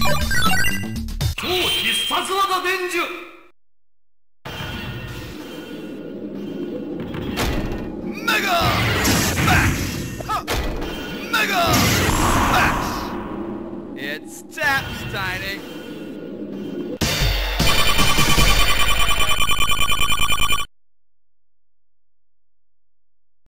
超必殺技伝授。Mega Smash! Mega Smash! It's taps, Tiny.